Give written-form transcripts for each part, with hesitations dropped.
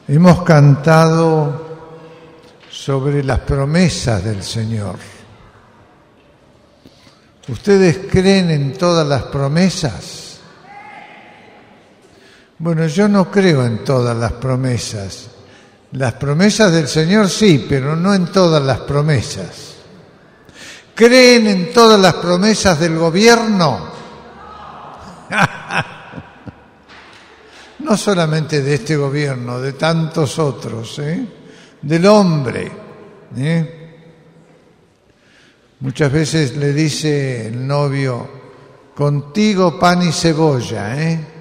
Hemos cantado sobre las promesas del Señor. ¿Ustedes creen en todas las promesas? Bueno, yo no creo en todas las promesas. Las promesas del Señor sí, pero no en todas las promesas. ¿Creen en todas las promesas del gobierno? No solamente de este gobierno, de tantos otros, del hombre. Muchas veces le dice el novio, contigo pan y cebolla,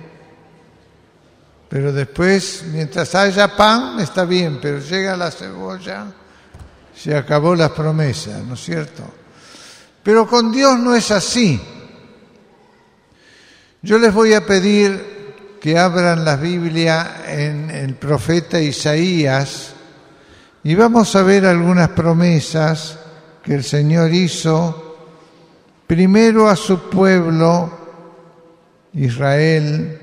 pero después, mientras haya pan, está bien, pero llega la cebolla, se acabó la promesa, ¿no es cierto? Pero con Dios no es así. Yo les voy a pedir que abran la Biblia en el profeta Isaías y vamos a ver algunas promesas que el Señor hizo primero a su pueblo, Israel,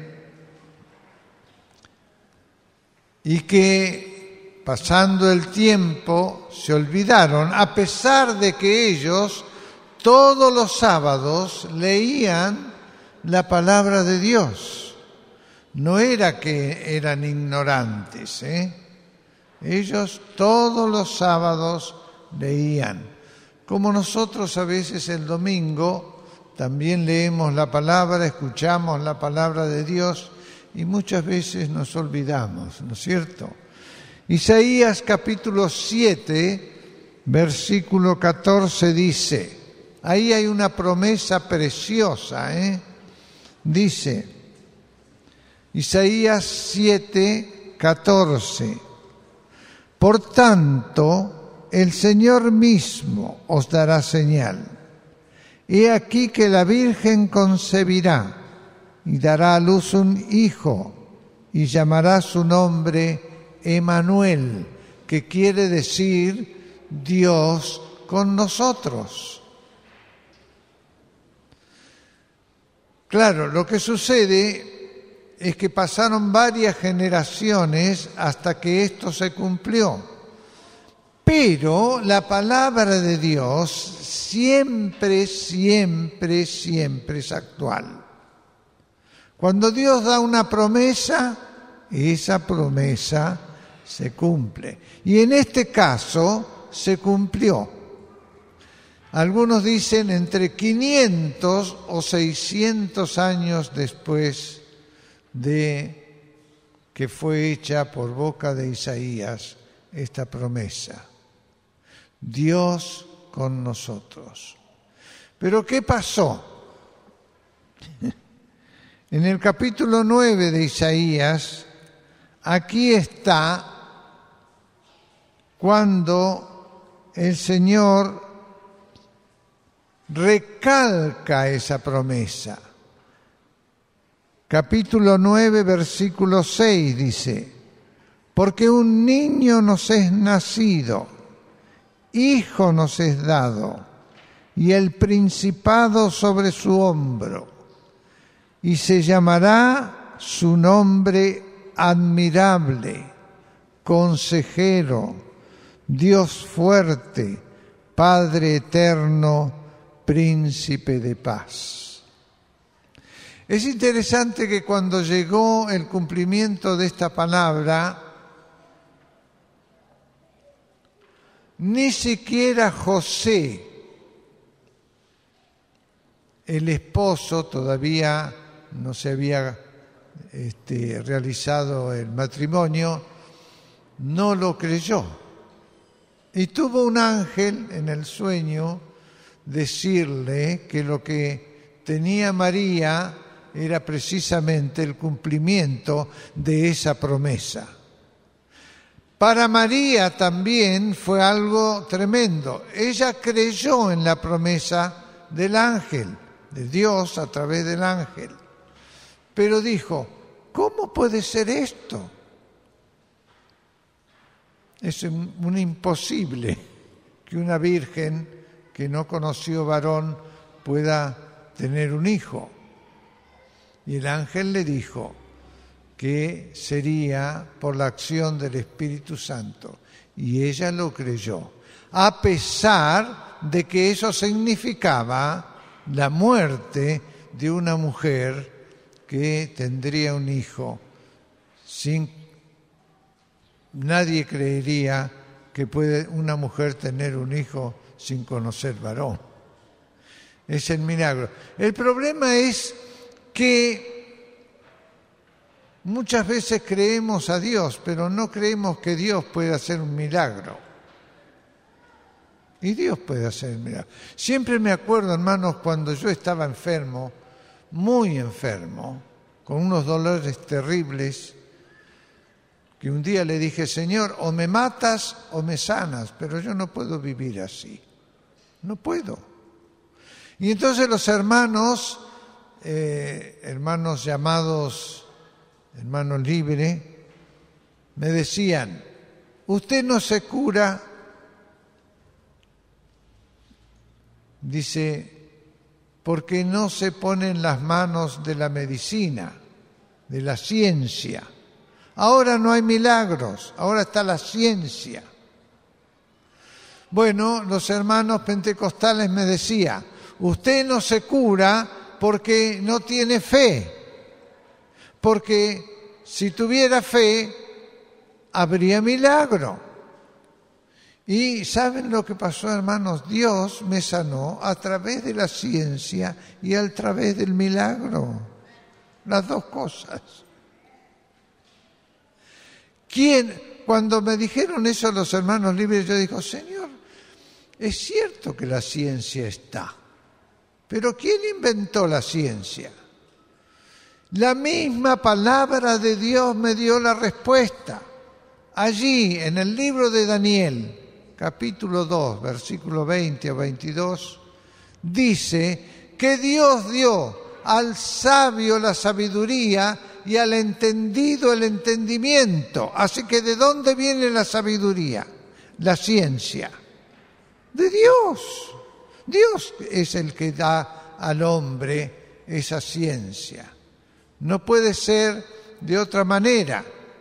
y que pasando el tiempo se olvidaron, a pesar de que ellos todos los sábados leían la palabra de Dios. No era que eran ignorantes, Ellos todos los sábados leían. Como nosotros a veces el domingo también leemos la palabra, escuchamos la palabra de Dios y muchas veces nos olvidamos, ¿no es cierto? Isaías capítulo 7, versículo 14 dice, ahí hay una promesa preciosa, Dice, Isaías 7, 14. Por tanto, el Señor mismo os dará señal. He aquí que la Virgen concebirá y dará a luz un hijo y llamará su nombre Emmanuel, que quiere decir Dios con nosotros. Claro, lo que sucede es que pasaron varias generaciones hasta que esto se cumplió. Pero la palabra de Dios siempre, siempre, siempre es actual. Cuando Dios da una promesa, esa promesa se cumple. Y en este caso se cumplió. Algunos dicen entre 500 o 600 años después de que fue hecha por boca de Isaías esta promesa. Dios con nosotros. Pero ¿qué pasó? En el capítulo 9 de Isaías, aquí está cuando el Señor recalca esa promesa. Capítulo 9, versículo 6 dice, porque un niño nos es nacido, hijo nos es dado, y el principado sobre su hombro, y se llamará su nombre admirable, consejero, Dios fuerte, Padre eterno, príncipe de paz. Es interesante que cuando llegó el cumplimiento de esta palabra, ni siquiera José, el esposo, todavía no se había realizado el matrimonio, no lo creyó. Y tuvo un ángel en el sueño decirle que lo que tenía María era precisamente el cumplimiento de esa promesa. Para María también fue algo tremendo. Ella creyó en la promesa del ángel, de Dios a través del ángel. Pero dijo, ¿cómo puede ser esto? Es un imposible que una virgen que no conoció varón pueda tener un hijo. Y el ángel le dijo, que sería por la acción del Espíritu Santo. Y ella lo creyó, a pesar de que eso significaba la muerte de una mujer que tendría un hijo. Nadie creería que puede una mujer tener un hijo sin conocer varón. Es el milagro. El problema es que muchas veces creemos a Dios, pero no creemos que Dios puede hacer un milagro. Y Dios puede hacer el milagro. Siempre me acuerdo, hermanos, cuando yo estaba enfermo, muy enfermo, con unos dolores terribles, que un día le dije: Señor, o me matas o me sanas, pero yo no puedo vivir así. No puedo. Y entonces los hermanos llamados hermanos libres, me decían: usted no se cura, dice, porque no se pone en las manos de la medicina, de la ciencia. Ahora no hay milagros, ahora está la ciencia. Bueno, los hermanos pentecostales me decían: usted no se cura porque no tiene fe, porque si tuviera fe habría milagro. Y ¿saben lo que pasó, hermanos? Dios me sanó a través de la ciencia y a través del milagro. Las dos cosas. Cuando me dijeron eso los hermanos libres, yo dije: Señor, es cierto que la ciencia está, pero ¿quién inventó la ciencia? La misma palabra de Dios me dio la respuesta. Allí, en el libro de Daniel, capítulo 2, versículo 20 o 22, dice que Dios dio al sabio la sabiduría y al entendido el entendimiento. Así que ¿de dónde viene la sabiduría? La ciencia. De Dios. Dios es el que da al hombre esa ciencia. No puede ser de otra manera.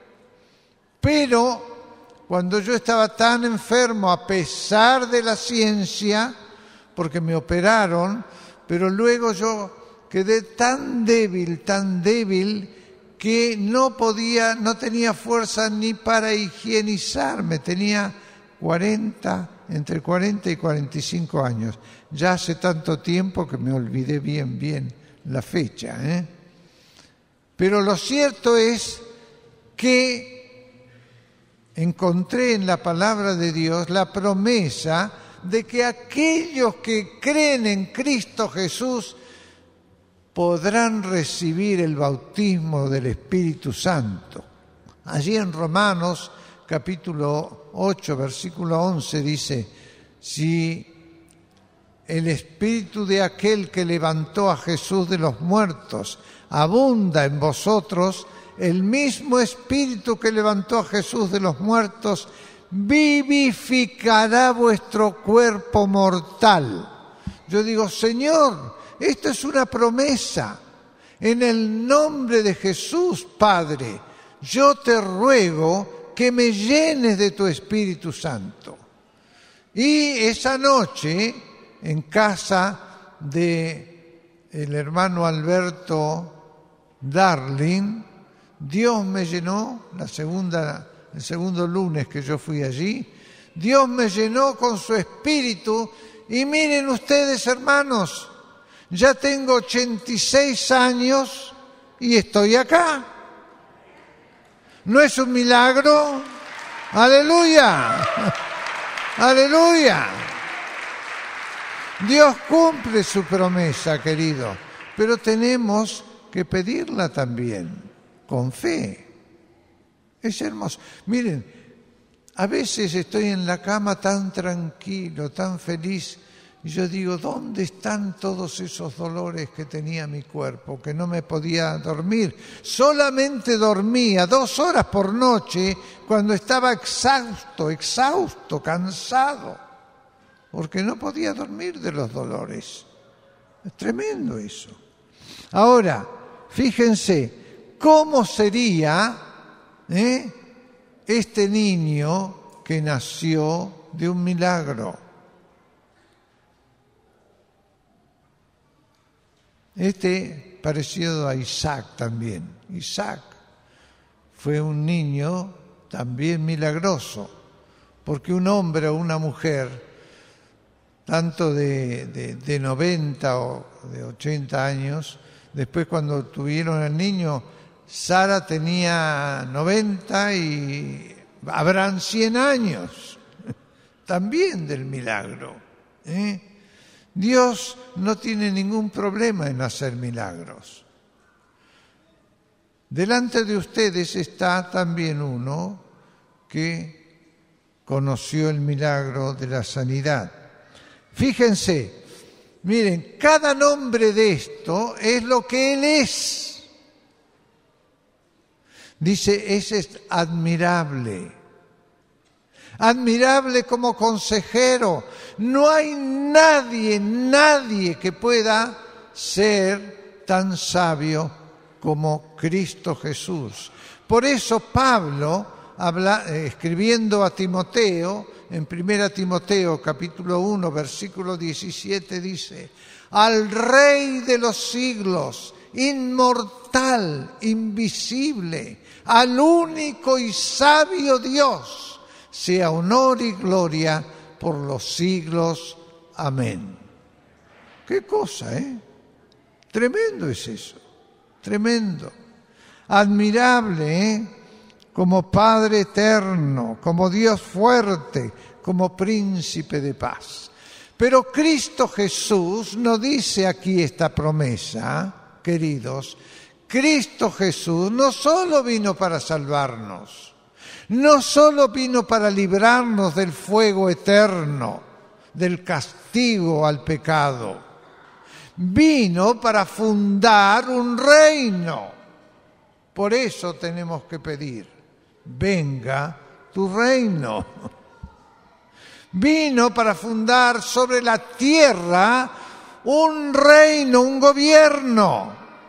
Pero cuando yo estaba tan enfermo, a pesar de la ciencia, porque me operaron, pero luego yo quedé tan débil, que no tenía fuerza ni para higienizarme. Tenía entre 40 y 45 años. Ya hace tanto tiempo que me olvidé bien la fecha, Pero lo cierto es que encontré en la palabra de Dios la promesa de que aquellos que creen en Cristo Jesús podrán recibir el bautismo del Espíritu Santo. Allí en Romanos capítulo 8, versículo 11 dice: si el Espíritu de aquel que levantó a Jesús de los muertos abunda en vosotros, el mismo Espíritu que levantó a Jesús de los muertos vivificará vuestro cuerpo mortal. Yo digo: Señor, esta es una promesa. En el nombre de Jesús, Padre, yo te ruego que me llenes de tu Espíritu Santo. Y esa noche, en casa de el hermano Alberto Darling, Dios me llenó, el segundo lunes que yo fui allí, Dios me llenó con su Espíritu. Y miren ustedes, hermanos, ya tengo 86 años y estoy acá. ¿No es un milagro? ¡Aleluya! ¡Aleluya! Dios cumple su promesa, querido, pero tenemos que pedirla también, con fe. Es hermoso. Miren, a veces estoy en la cama tan tranquilo, tan feliz, y yo digo: ¿dónde están todos esos dolores que tenía mi cuerpo? Que no me podía dormir. Solamente dormía 2 horas por noche cuando estaba exhausto, cansado, porque no podía dormir de los dolores. Es tremendo eso. Ahora, fíjense ¿cómo sería este niño que nació de un milagro? Parecido a Isaac también. Isaac fue un niño también milagroso, porque un hombre o una mujer, tanto de 90 o de 80 años, después cuando tuvieron al niño, Sara tenía 90 y Abraham 100 años, también del milagro. Dios no tiene ningún problema en hacer milagros. Delante de ustedes está también uno que conoció el milagro de la sanidad. Fíjense, miren, cada nombre de esto es lo que Él es. Dice, ese es admirable. Admirable como consejero. No hay nadie que pueda ser tan sabio como Cristo Jesús. Por eso Pablo, escribiendo a Timoteo, en 1 Timoteo capítulo 1, versículo 17, dice: al Rey de los siglos, inmortal, invisible, al único y sabio Dios, sea honor y gloria por los siglos. Amén. Qué cosa, ¿eh? Tremendo es eso, tremendo. Admirable, ¿eh? Como Padre eterno, como Dios fuerte, como príncipe de paz. Pero Cristo Jesús no dice aquí esta promesa, queridos. Cristo Jesús no solo vino para salvarnos, no solo vino para librarnos del fuego eterno, del castigo al pecado, vino para fundar un reino. Por eso tenemos que pedir: venga tu reino. Vino para fundar sobre la tierra un reino, un gobierno.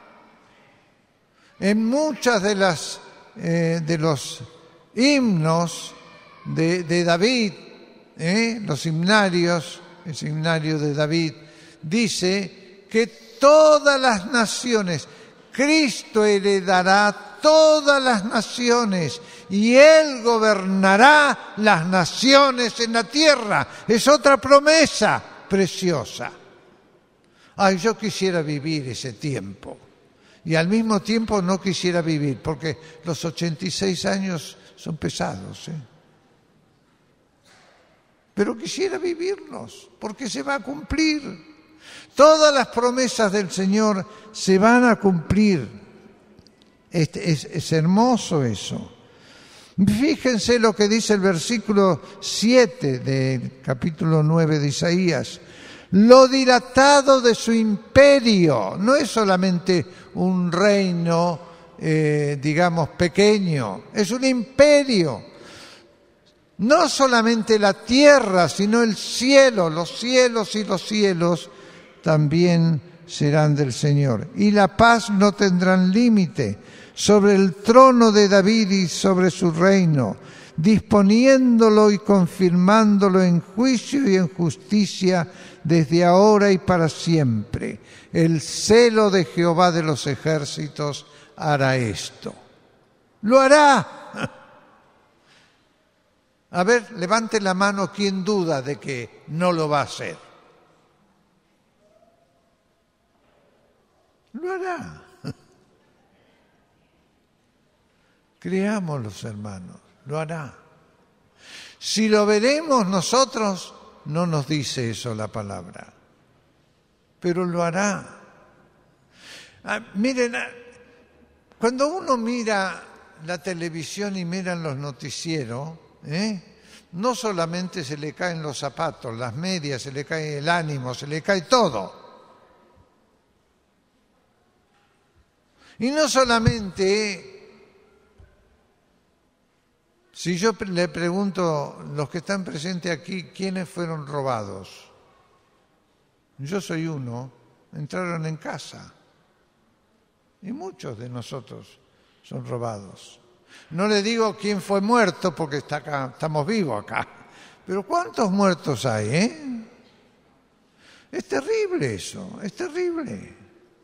En muchas de los himnos de David, los himnarios, el himnario de David, dice que todas las naciones, Cristo heredará todas las naciones y Él gobernará las naciones en la tierra. Es otra promesa preciosa. Ay, yo quisiera vivir ese tiempo y al mismo tiempo no quisiera vivir, porque los 86 años son pesados, pero quisiera vivirlos, porque se va a cumplir. Todas las promesas del Señor se van a cumplir. Es hermoso eso. Fíjense lo que dice el versículo 7 del capítulo 9 de Isaías. Lo dilatado de su imperio. No es solamente un reino, digamos, pequeño. Es un imperio. No solamente la tierra, sino el cielo. Los cielos y los cielos también serán del Señor. Y la paz no tendrán límite sobre el trono de David y sobre su reino, disponiéndolo y confirmándolo en juicio y en justicia desde ahora y para siempre. El celo de Jehová de los ejércitos hará esto. Lo hará. A ver, levante la mano quien duda de que no lo va a hacer. Lo hará. Creámoslo, hermanos, lo hará. Si lo veremos nosotros, no nos dice eso la palabra, pero lo hará. Miren, cuando uno mira la televisión y mira los noticieros, no solamente se le caen los zapatos, las medias, se le cae el ánimo, se le cae todo. Y no solamente, si yo le pregunto, los que están presentes aquí, ¿quiénes fueron robados? Yo soy uno, entraron en casa. Y muchos de nosotros son robados. No le digo quién fue muerto porque está acá, estamos vivos acá. Pero ¿cuántos muertos hay, Es terrible eso, es terrible.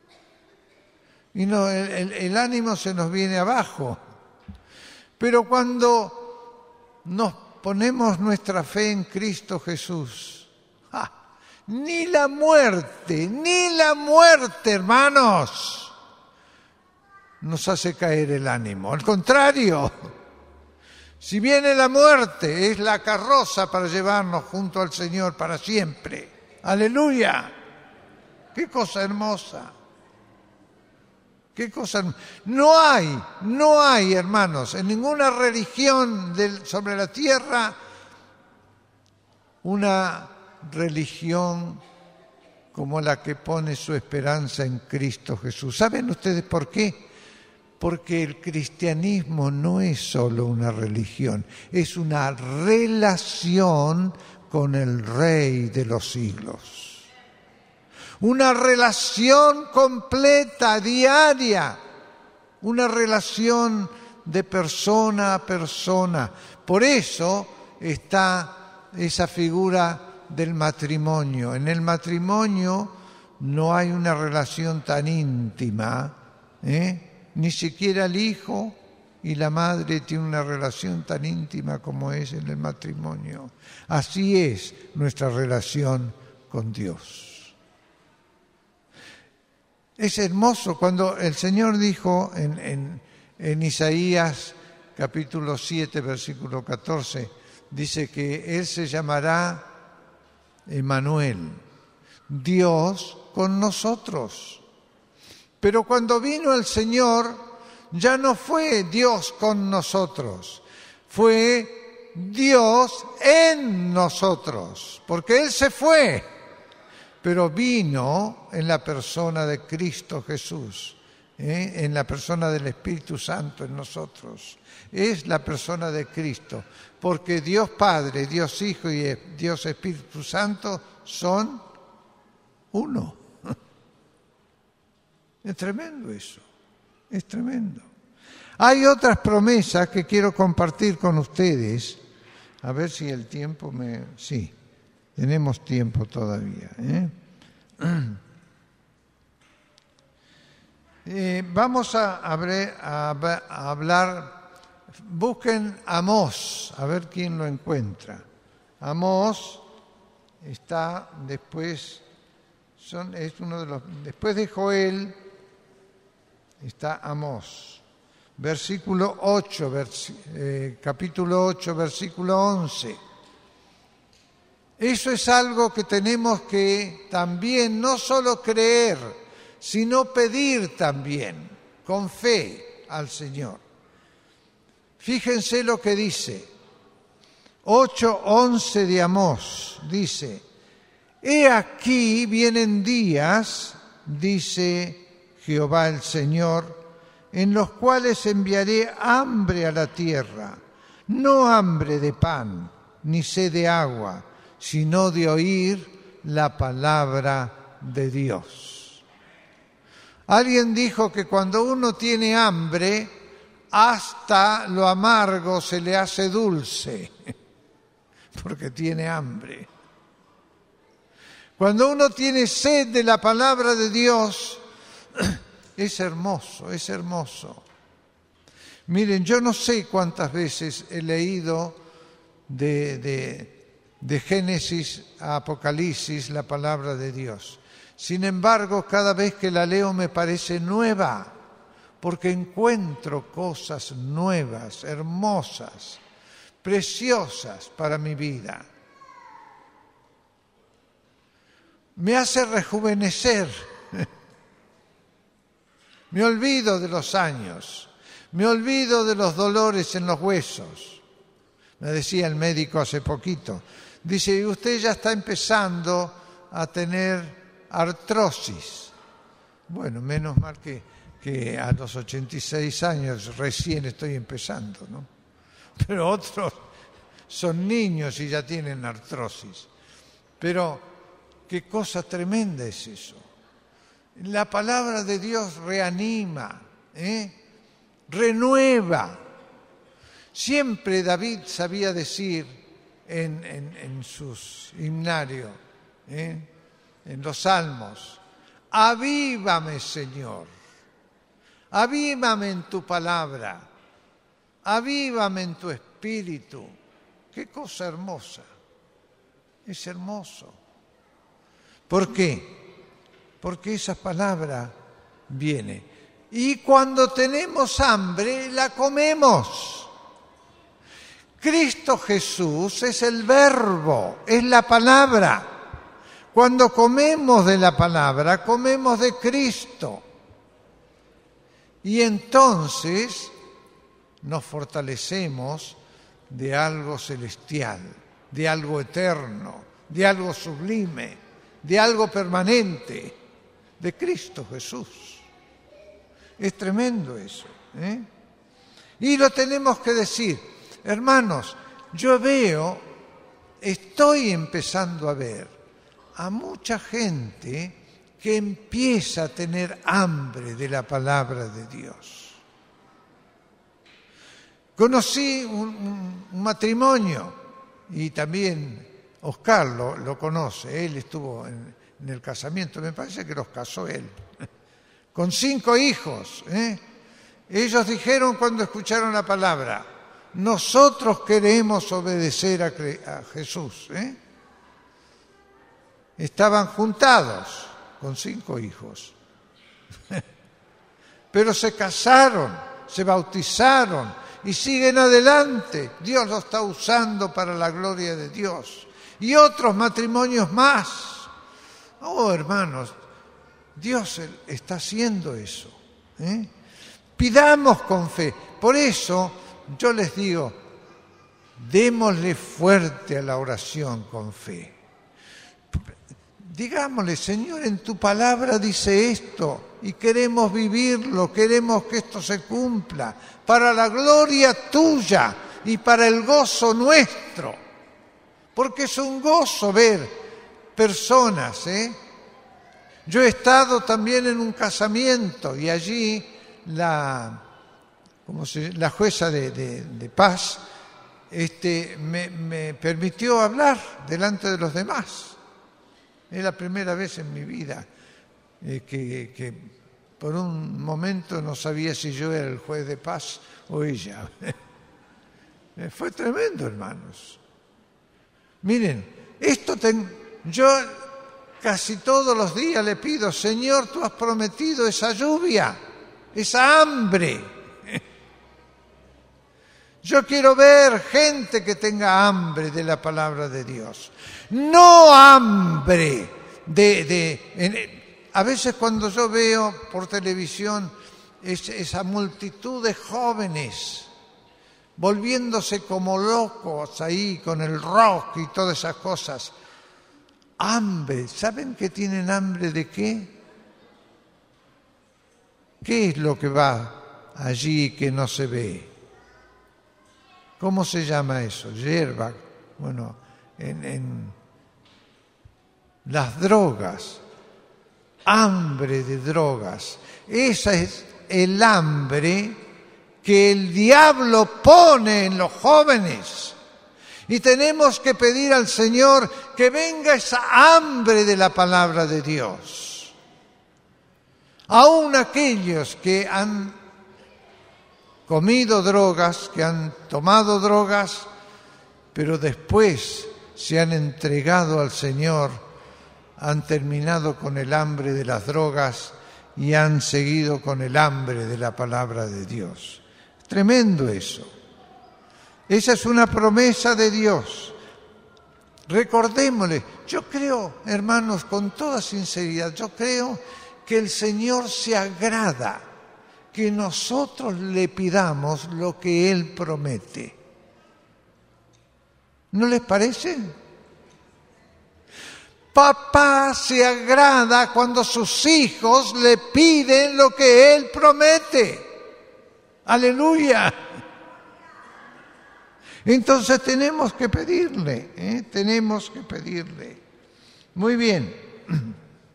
Y no, el ánimo se nos viene abajo. Pero cuando nos ponemos nuestra fe en Cristo Jesús, ni la muerte, hermanos, nos hace caer el ánimo. Al contrario, si viene la muerte, es la carroza para llevarnos junto al Señor para siempre. ¡Aleluya! ¡Qué cosa hermosa! ¡Qué cosa hermosa! No hay, hermanos, en ninguna religión sobre la tierra una religión como la que pone su esperanza en Cristo Jesús. ¿Saben ustedes por qué? Porque el cristianismo no es solo una religión, es una relación con el Rey de los siglos. Una relación completa, diaria, una relación de persona a persona. Por eso está esa figura del matrimonio. En el matrimonio no hay una relación tan íntima, Ni siquiera el hijo y la madre tienen una relación tan íntima como es en el matrimonio. Así es nuestra relación con Dios. Es hermoso cuando el Señor dijo en Isaías capítulo 7, versículo 14, dice que Él se llamará Emmanuel, Dios con nosotros. Pero cuando vino el Señor, ya no fue Dios con nosotros, fue Dios en nosotros, porque Él se fue, pero vino en la persona de Cristo Jesús, en la persona del Espíritu Santo en nosotros. Es la persona de Cristo, porque Dios Padre, Dios Hijo y Dios Espíritu Santo son uno. Es tremendo eso, es tremendo. Hay otras promesas que quiero compartir con ustedes. A ver si el tiempo Sí, tenemos tiempo todavía. Vamos a hablar, busquen Amós, a ver quién lo encuentra. Amós está después, es uno de los, después de Joel, está Amós, versículo 8, capítulo 8, versículo 11. Eso es algo que tenemos que también no solo creer, sino pedir también, con fe al Señor. Fíjense lo que dice, 8:11 de Amós, dice: He aquí vienen días, dice Jehová el Señor, en los cuales enviaré hambre a la tierra, no hambre de pan, ni sed de agua, sino de oír la palabra de Dios. Alguien dijo que cuando uno tiene hambre, hasta lo amargo se le hace dulce, porque tiene hambre. Cuando uno tiene sed de la palabra de Dios, es hermoso, es hermoso. Miren, yo no sé cuántas veces he leído de Génesis a Apocalipsis la palabra de Dios. Sin embargo, cada vez que la leo me parece nueva, porque encuentro cosas nuevas, hermosas, preciosas para mi vida. Me hace rejuvenecer. Me olvido de los años, me olvido de los dolores en los huesos. Me decía el médico hace poquito, dice, usted ya está empezando a tener artrosis. Bueno, menos mal que a los 86 años recién estoy empezando, ¿no? Pero otros son niños y ya tienen artrosis. Pero qué cosa tremenda es eso. La palabra de Dios reanima, renueva. Siempre David sabía decir en sus himnarios, en los salmos: avívame, Señor, avívame en tu palabra, avívame en tu espíritu. Qué cosa hermosa, es hermoso. ¿Por qué? Porque esa palabra viene. Y cuando tenemos hambre, la comemos. Cristo Jesús es el verbo, es la palabra. Cuando comemos de la palabra, comemos de Cristo. Y entonces nos fortalecemos de algo celestial, de algo eterno, de algo sublime, de algo permanente, de Cristo Jesús. Es tremendo eso, ¿eh? Y lo tenemos que decir. Hermanos, yo estoy empezando a ver a mucha gente que empieza a tener hambre de la palabra de Dios. Conocí un matrimonio, y también Oscar lo conoce, él estuvo en el casamiento, me parece que los casó él, con 5 hijos. Ellos dijeron cuando escucharon la palabra: nosotros queremos obedecer a Jesús. Estaban juntados con 5 hijos, pero se casaron, se bautizaron y siguen adelante. Dios lo está usando para la gloria de Dios. Y otros matrimonios más. Oh, hermanos, Dios está haciendo eso. Pidamos con fe. Por eso yo les digo, démosle fuerte a la oración con fe. Digámosle: Señor, en tu palabra dice esto y queremos vivirlo, queremos que esto se cumpla para la gloria tuya y para el gozo nuestro. Porque es un gozo ver personas. Yo he estado también en un casamiento y allí la jueza de paz me permitió hablar delante de los demás. Es la primera vez en mi vida que por un momento no sabía si yo era el juez de paz o ella. Fue tremendo, hermanos. Miren, yo casi todos los días le pido: Señor, tú has prometido esa lluvia, esa hambre. Yo quiero ver gente que tenga hambre de la palabra de Dios. No hambre a veces cuando yo veo por televisión esa multitud de jóvenes volviéndose como locos ahí con el rock y todas esas cosas. Hambre. ¿Saben que tienen hambre de qué? ¿Qué es lo que va allí que no se ve? ¿Cómo se llama eso? Hierba. Bueno, en las drogas. Hambre de drogas. Esa es el hambre que el diablo pone en los jóvenes. Y tenemos que pedir al Señor que venga esa hambre de la palabra de Dios. Aún aquellos que han comido drogas, que han tomado drogas, pero después se han entregado al Señor, han terminado con el hambre de las drogas y han seguido con el hambre de la palabra de Dios. Tremendo eso. Esa es una promesa de Dios. Recordémosle. Yo creo, hermanos, con toda sinceridad, yo creo que el Señor se agrada que nosotros le pidamos lo que Él promete. ¿No les parece? Papá se agrada cuando sus hijos le piden lo que Él promete. ¡Aleluya! Entonces tenemos que pedirle, tenemos que pedirle. Muy bien.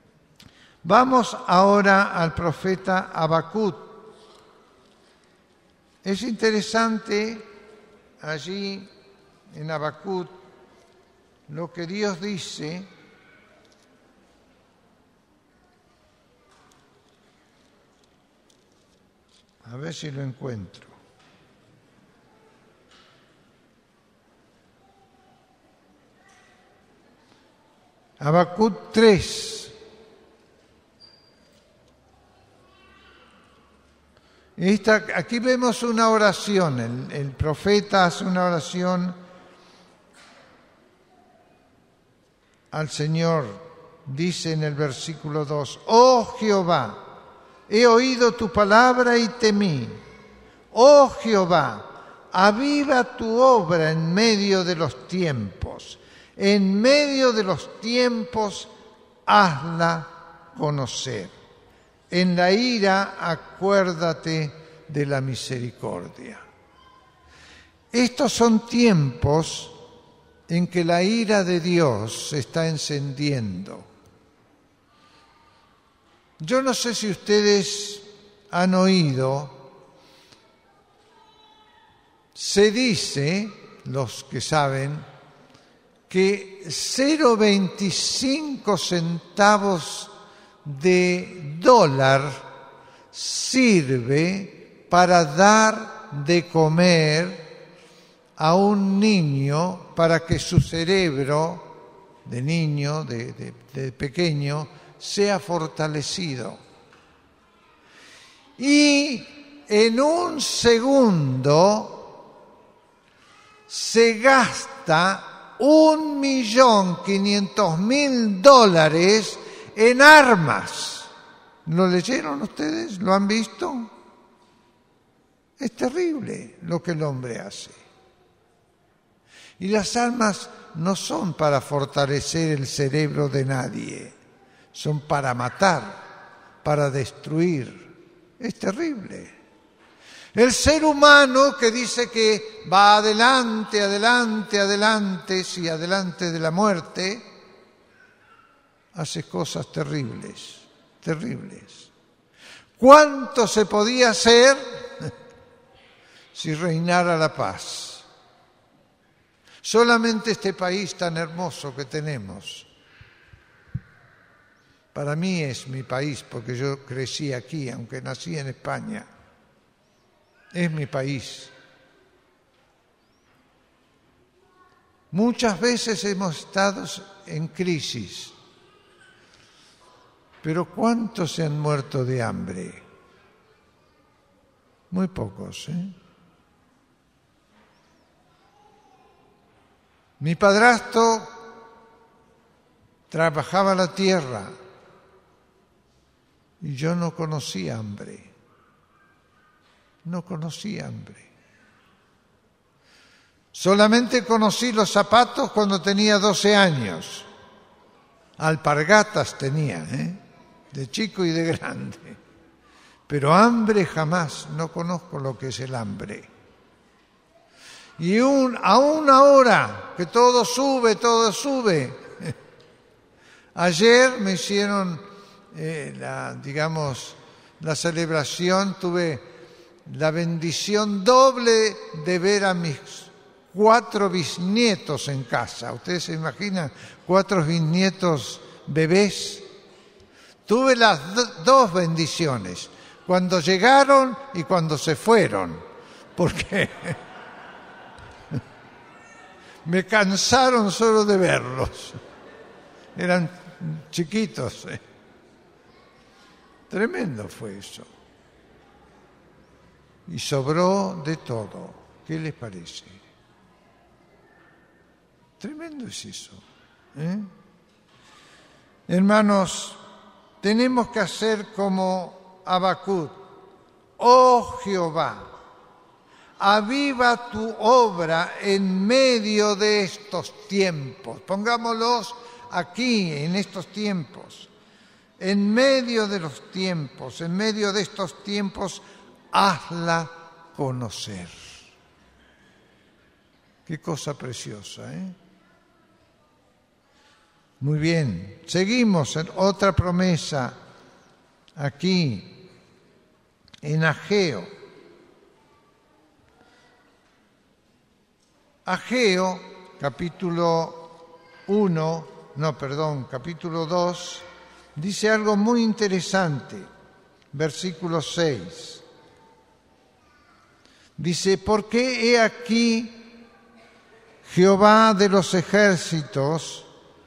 Vamos ahora al profeta Habacuc. Es interesante allí en Habacuc lo que Dios dice. A ver si lo encuentro. Habacuc 3. Aquí vemos una oración. El profeta hace una oración al Señor. Dice en el versículo 2: Oh Jehová, he oído tu palabra y temí. Oh Jehová, aviva tu obra en medio de los tiempos. En medio de los tiempos, hazla conocer. En la ira, acuérdate de la misericordia. Estos son tiempos en que la ira de Dios se está encendiendo. Yo no sé si ustedes han oído, se dice, los que saben, que 0,25 centavos de dólar sirve para dar de comer a un niño para que su cerebro de niño, de pequeño, sea fortalecido. Y en un segundo se gasta $1.500.000 en armas. ¿Lo leyeron ustedes? ¿Lo han visto? Es terrible lo que el hombre hace. Y las armas no son para fortalecer el cerebro de nadie, son para matar, para destruir. Es terrible. El ser humano que dice que va adelante, adelante, adelante, sí, adelante de la muerte, hace cosas terribles, terribles. ¿Cuánto se podía hacer si reinara la paz? Solamente este país tan hermoso que tenemos. Para mí es mi país porque yo crecí aquí, aunque nací en España. Es mi país. Muchas veces hemos estado en crisis, pero ¿cuántos se han muerto de hambre? Muy pocos, ¿eh? Mi padrastro trabajaba la tierra y yo no conocí hambre. No conocí hambre. Solamente conocí los zapatos cuando tenía 12 años. Alpargatas tenía, de chico y de grande. Pero hambre jamás, no conozco lo que es el hambre. Y aún ahora que todo sube. Ayer me hicieron la celebración, tuve la bendición doble de ver a mis 4 bisnietos en casa. ¿Ustedes se imaginan 4 bisnietos bebés? Tuve las 2 bendiciones, cuando llegaron y cuando se fueron, porque me cansaron solo de verlos. Eran chiquitos. Tremendo fue eso. Y sobró de todo. ¿Qué les parece? Tremendo es eso. Hermanos, tenemos que hacer como Habacuc. Oh Jehová, aviva tu obra en medio de estos tiempos. Pongámoslos aquí, en estos tiempos. En medio de los tiempos, en medio de estos tiempos, hazla conocer. Qué cosa preciosa, ¿eh? Muy bien, seguimos en otra promesa aquí, en Ageo. Ageo, capítulo 2, dice algo muy interesante, versículo 6. Dice, porque he aquí Jehová de los ejércitos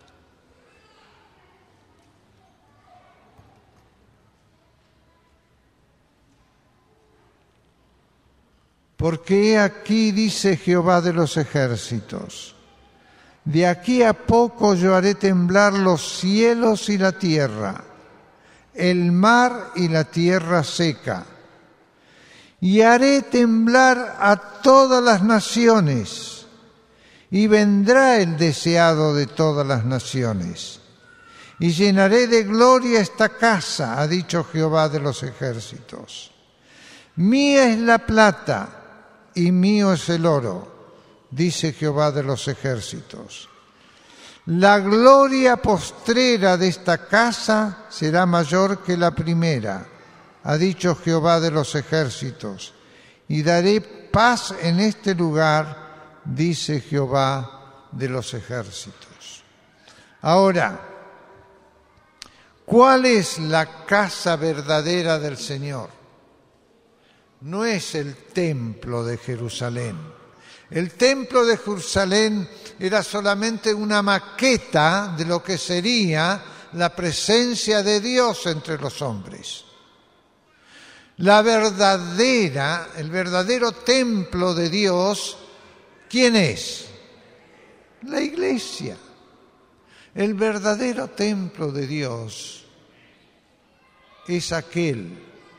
porque he aquí, dice Jehová de los ejércitos, de aquí a poco yo haré temblar los cielos y la tierra, el mar y la tierra seca, y haré temblar a todas las naciones, y vendrá el deseado de todas las naciones, y llenaré de gloria esta casa, ha dicho Jehová de los ejércitos. Mía es la plata, y mío es el oro, dice Jehová de los ejércitos. La gloria postrera de esta casa será mayor que la primera, ha dicho Jehová de los ejércitos, y daré paz en este lugar, dice Jehová de los ejércitos. Ahora, ¿cuál es la casa verdadera del Señor? No es el templo de Jerusalén. El templo de Jerusalén era solamente una maqueta de lo que sería la presencia de Dios entre los hombres. El verdadero templo de Dios, ¿quién es? La iglesia. El verdadero templo de Dios es aquella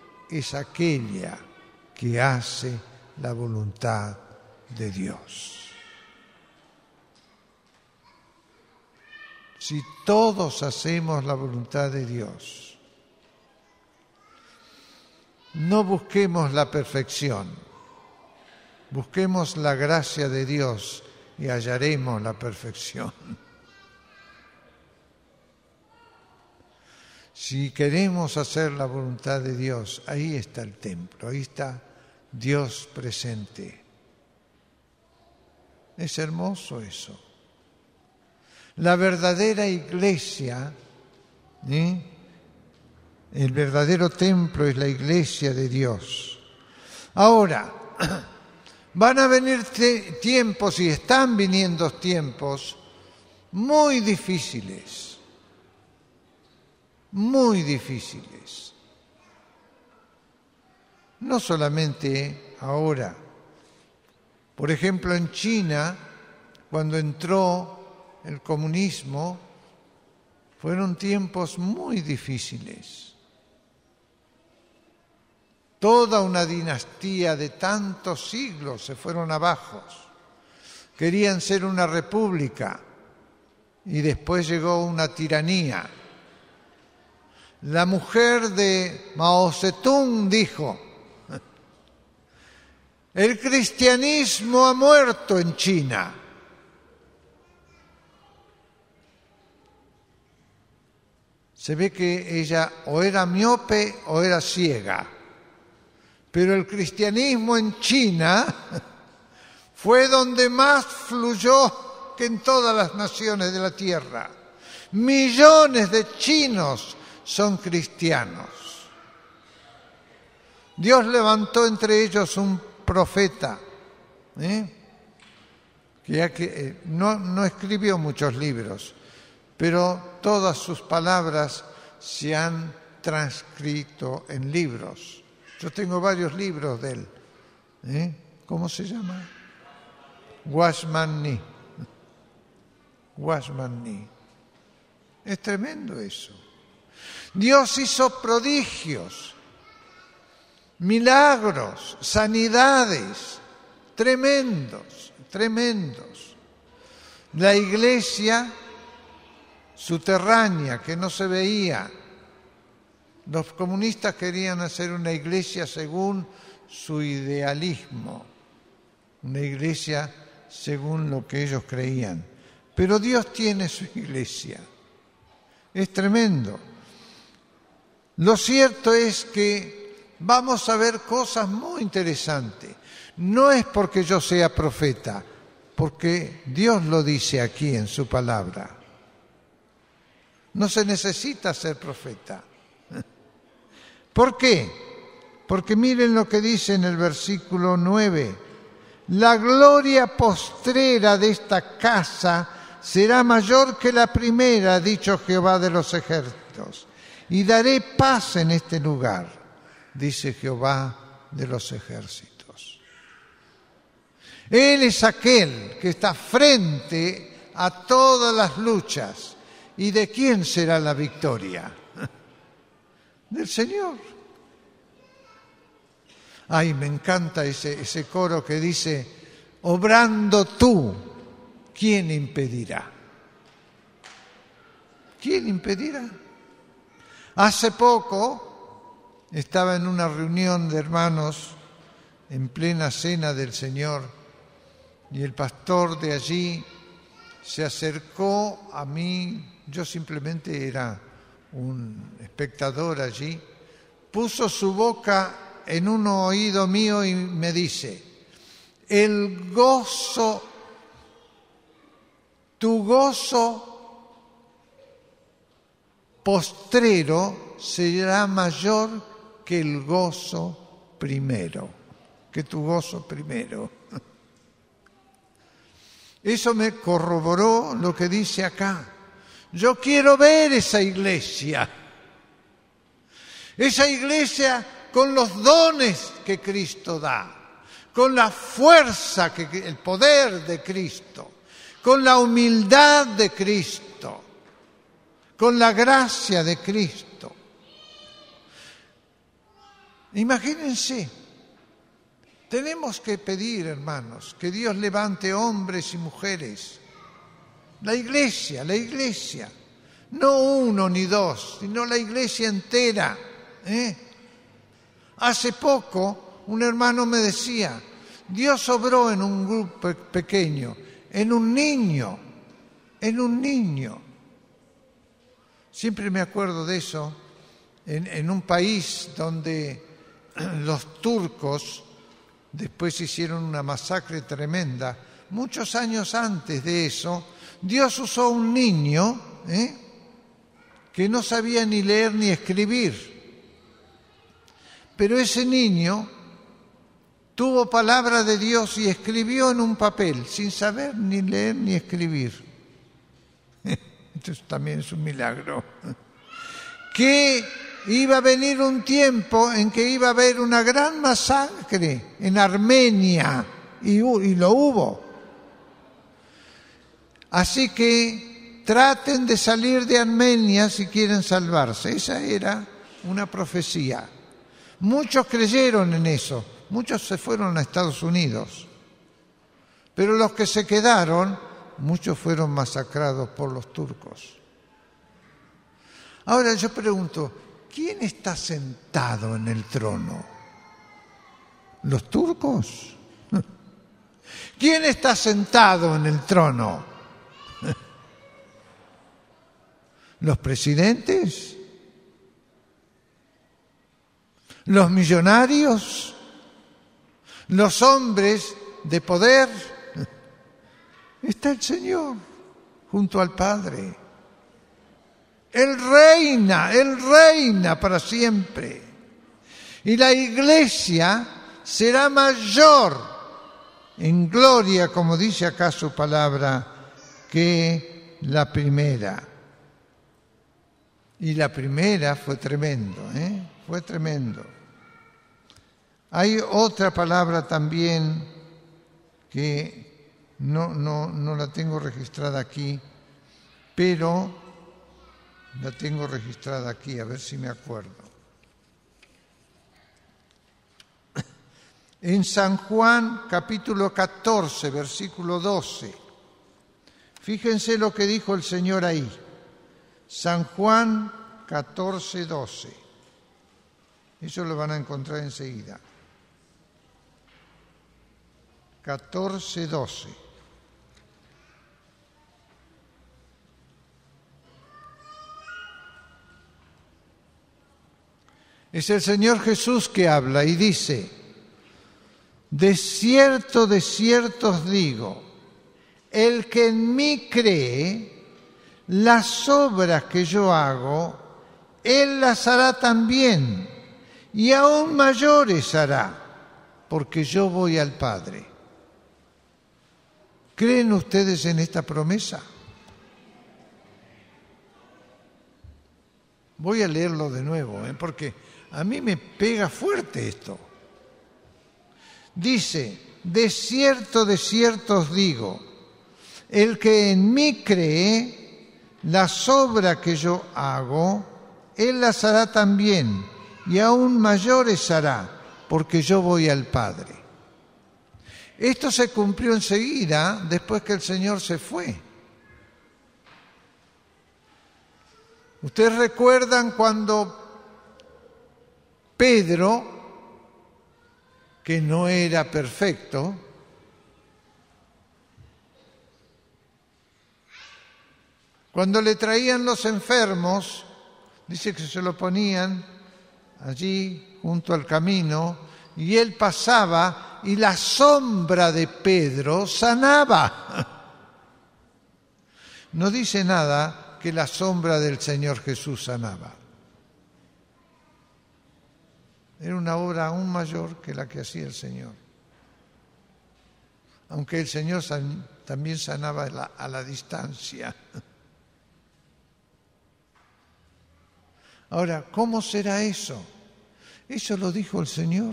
que hace la voluntad de Dios. Si todos hacemos la voluntad de Dios, no busquemos la perfección, busquemos la gracia de Dios y hallaremos la perfección. Si queremos hacer la voluntad de Dios, ahí está el templo, ahí está Dios presente. Es hermoso eso. La verdadera iglesia, el verdadero templo es la iglesia de Dios. Ahora, van a venir tiempos y están viniendo tiempos muy difíciles. Muy difíciles. No solamente ahora. Por ejemplo, en China, cuando entró el comunismo, fueron tiempos muy difíciles. Toda una dinastía de tantos siglos se fueron abajo. Querían ser una república y después llegó una tiranía. La mujer de Mao Zedong dijo: el cristianismo ha muerto en China. Se ve que ella o era miope o era ciega, pero el cristianismo en China fue donde más fluyó que en todas las naciones de la tierra. Millones de chinos son cristianos. Dios levantó entre ellos un profeta, que no escribió muchos libros, pero todas sus palabras se han transcrito en libros. Yo tengo varios libros de él. ¿Cómo se llama? Watchman Nee. Watchman Nee. Es tremendo eso. Dios hizo prodigios, milagros, sanidades, tremendos, tremendos. La iglesia subterránea que no se veía. Los comunistas querían hacer una iglesia según su idealismo, una iglesia según lo que ellos creían. Pero Dios tiene su iglesia. Es tremendo. Lo cierto es que vamos a ver cosas muy interesantes. No es porque yo sea profeta, porque Dios lo dice aquí en su palabra. No se necesita ser profeta. ¿Por qué? Porque miren lo que dice en el versículo 9. La gloria postrera de esta casa será mayor que la primera, ha dicho Jehová de los ejércitos. Y daré paz en este lugar, dice Jehová de los ejércitos. Él es aquel que está frente a todas las luchas. ¿Y de quién será la victoria? Del Señor. Ay, me encanta ese coro que dice, obrando tú, ¿quién impedirá? ¿Quién impedirá? Hace poco estaba en una reunión de hermanos en plena cena del Señor y el pastor de allí se acercó a mí, yo simplemente era un espectador allí, puso su boca en un oído mío y me dice, el gozo, tu gozo postrero será mayor que el gozo primero, que tu gozo primero. Eso me corroboró lo que dice acá. Yo quiero ver esa iglesia con los dones que Cristo da, con la fuerza, el poder de Cristo, con la humildad de Cristo, con la gracia de Cristo. Imagínense, tenemos que pedir, hermanos, que Dios levante hombres y mujeres. La iglesia, no uno ni dos, sino la iglesia entera. Hace poco un hermano me decía, Dios obró en un grupo pequeño, en un niño. Siempre me acuerdo de eso, en un país donde los turcos después hicieron una masacre tremenda. Muchos años antes de eso, Dios usó un niño que no sabía ni leer ni escribir. Pero ese niño tuvo palabra de Dios y escribió en un papel, sin saber ni leer ni escribir. Esto también es un milagro. Que iba a venir un tiempo en que iba a haber una gran masacre en Armenia, y lo hubo. Así que traten de salir de Armenia si quieren salvarse. Esa era una profecía. Muchos creyeron en eso, muchos se fueron a Estados Unidos. Pero los que se quedaron, muchos fueron masacrados por los turcos. Ahora yo pregunto, ¿quién está sentado en el trono? ¿Los turcos? ¿Quién está sentado en el trono? ¿Los presidentes? ¿Los millonarios? ¿Los hombres de poder? Está el Señor junto al Padre. Él reina para siempre. Y la iglesia será mayor en gloria, como dice acá su palabra, que la primera. Y la primera fue tremendo, fue tremendo. Hay otra palabra también que no la tengo registrada aquí, pero la tengo registrada aquí, a ver si me acuerdo. En San Juan, capítulo 14, versículo 12. Fíjense lo que dijo el Señor ahí. San Juan 14, 12. Eso lo van a encontrar enseguida. 14, 12. Es el Señor Jesús que habla y dice, de cierto os digo, el que en mí cree, las obras que yo hago, él las hará también, y aún mayores hará, porque yo voy al Padre. ¿Creen ustedes en esta promesa? Voy a leerlo de nuevo, porque a mí me pega fuerte esto. Dice, de cierto os digo, el que en mí cree, las obras que yo hago, él las hará también, y aún mayores hará, porque yo voy al Padre. Esto se cumplió enseguida, después que el Señor se fue. Ustedes recuerdan cuando Pedro, que no era perfecto, cuando le traían los enfermos, dice que se lo ponían allí junto al camino y él pasaba y la sombra de Pedro sanaba. No dice nada que la sombra del Señor Jesús sanaba. Era una obra aún mayor que la que hacía el Señor. Aunque el Señor también sanaba a la distancia. Ahora, ¿cómo será eso? Eso lo dijo el Señor.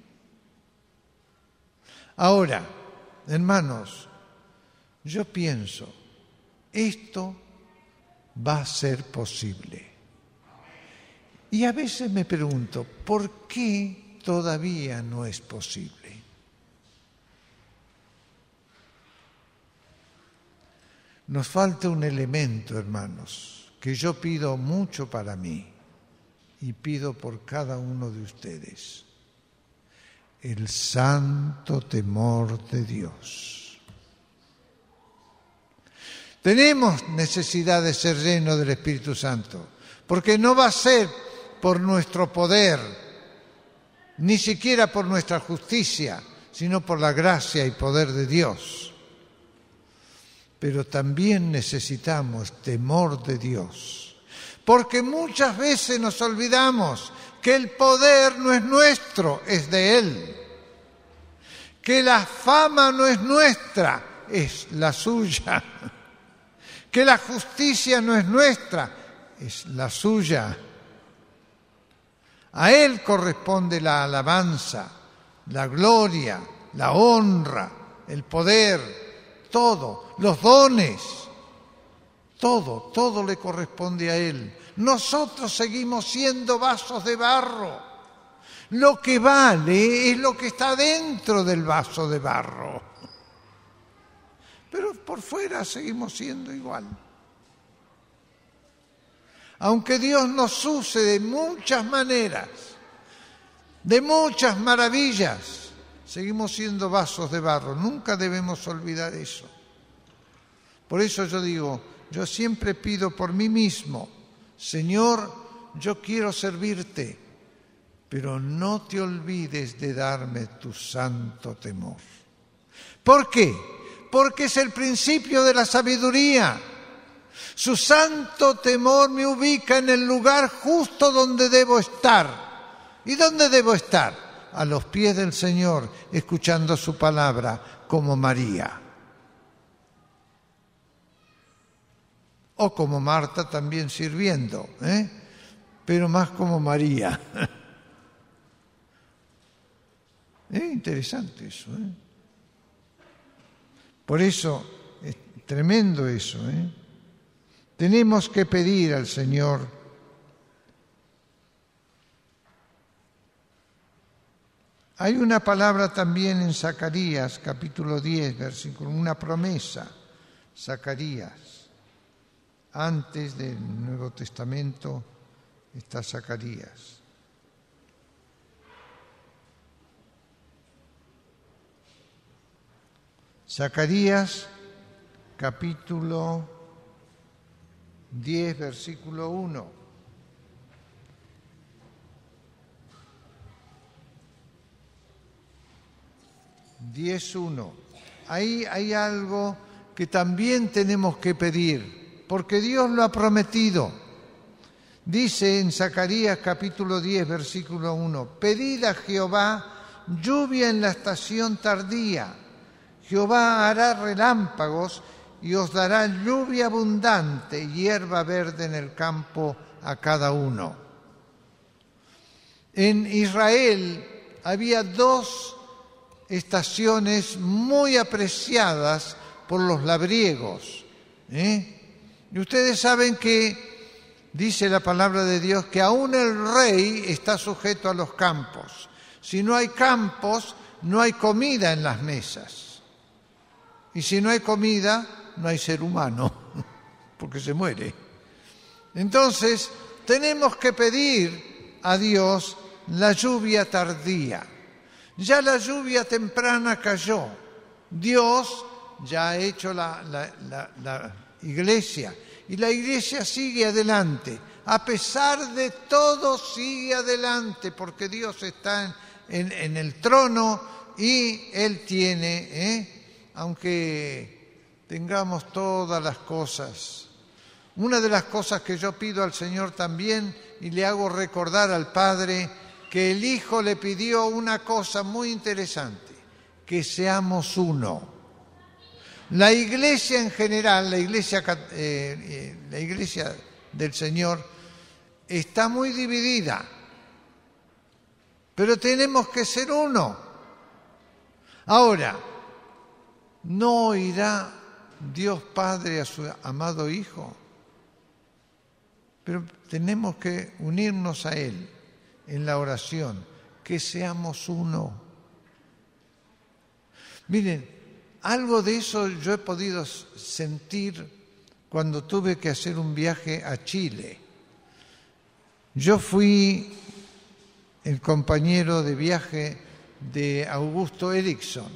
Ahora, hermanos, yo pienso, esto va a ser posible. Y a veces me pregunto, ¿por qué todavía no es posible? Nos falta un elemento, hermanos, que yo pido mucho para mí y pido por cada uno de ustedes. El santo temor de Dios. Tenemos necesidad de ser llenos del Espíritu Santo, porque no va a ser por nuestro poder, ni siquiera por nuestra justicia, sino por la gracia y poder de Dios. Pero también necesitamos temor de Dios, porque muchas veces nos olvidamos que el poder no es nuestro, es de Él. Que la fama no es nuestra, es la suya. Que la justicia no es nuestra, es la suya. A Él corresponde la alabanza, la gloria, la honra, el poder, todo, los dones, todo le corresponde a Él. Nosotros seguimos siendo vasos de barro. Lo que vale es lo que está dentro del vaso de barro. Pero por fuera seguimos siendo igual. Aunque Dios nos use de muchas maneras, de muchas maravillas, seguimos siendo vasos de barro. Nunca debemos olvidar eso. Por eso yo digo, yo siempre pido por mí mismo, Señor, yo quiero servirte, pero no te olvides de darme tu santo temor. ¿Por qué? Porque es el principio de la sabiduría. Su santo temor me ubica en el lugar justo donde debo estar. ¿Y dónde debo estar? A los pies del Señor, escuchando su palabra, como María. O como Marta también sirviendo, pero más como María. Es interesante eso. Por eso, es tremendo eso. Tenemos que pedir al Señor Hay una palabra también en Zacarías, capítulo 10, versículo, una promesa. Zacarías. Antes del Nuevo Testamento está Zacarías. Zacarías, capítulo 10, versículo 1. 10:1. Ahí hay algo que también tenemos que pedir, porque Dios lo ha prometido. Dice en Zacarías capítulo 10, versículo 1, pedid a Jehová lluvia en la estación tardía. Jehová hará relámpagos y os dará lluvia abundante, hierba verde en el campo a cada uno. En Israel había 2 estaciones muy apreciadas por los labriegos. Y ustedes saben que dice la palabra de Dios que aún el rey está sujeto a los campos. Si no hay campos, no hay comida en las mesas. Y si no hay comida, no hay ser humano, porque se muere. Entonces, tenemos que pedir a Dios la lluvia tardía. Ya la lluvia temprana cayó. Dios ya ha hecho la iglesia. Y la iglesia sigue adelante. A pesar de todo, sigue adelante, porque Dios está en el trono y Él tiene, aunque tengamos todas las cosas. Una de las cosas que yo pido al Señor también, y le hago recordar al Padre, que el Hijo le pidió una cosa muy interesante, que seamos uno. La iglesia en general, la iglesia del Señor, está muy dividida, pero tenemos que ser uno. Ahora, ¿no oirá Dios Padre a su amado Hijo? Pero tenemos que unirnos a Él en la oración, que seamos uno. Miren, algo de eso yo he podido sentir cuando tuve que hacer un viaje a Chile. Yo fui el compañero de viaje de Augusto Erickson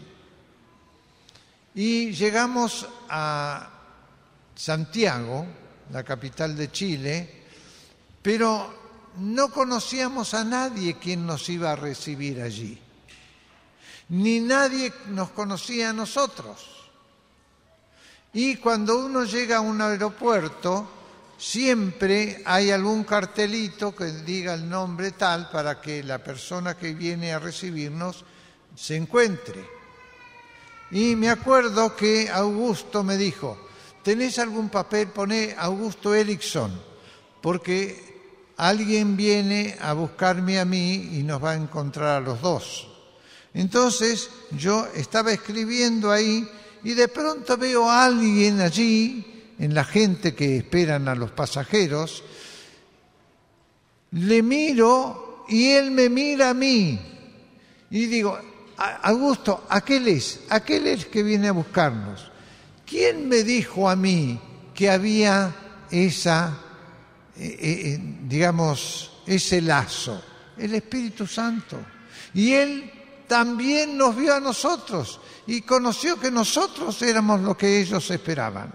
y llegamos a Santiago, la capital de Chile, pero no conocíamos a nadie quien nos iba a recibir allí, ni nadie nos conocía a nosotros. Y cuando uno llega a un aeropuerto, siempre hay algún cartelito que diga el nombre tal para que la persona que viene a recibirnos se encuentre. Y me acuerdo que Augusto me dijo, ¿tenés algún papel? Poné Augusto Erickson, porque alguien viene a buscarme a mí y nos va a encontrar a los dos. Entonces yo estaba escribiendo ahí y de pronto veo a alguien allí, en la gente que esperan a los pasajeros, le miro y él me mira a mí. Y digo, Augusto, aquel es que viene a buscarnos. ¿Quién me dijo a mí que había ese lazo? El Espíritu Santo. Y Él también nos vio a nosotros y conoció que nosotros éramos lo que ellos esperaban.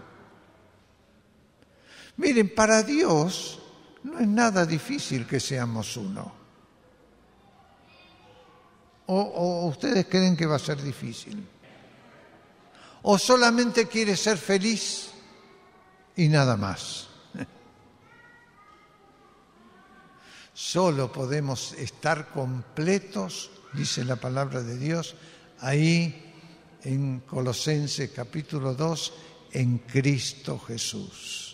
Miren, para Dios no es nada difícil que seamos uno. ¿O ustedes creen que va a ser difícil? ¿O solamente quiere ser feliz y nada más? Solo podemos estar completos, dice la palabra de Dios, ahí en Colosenses capítulo 2, en Cristo Jesús.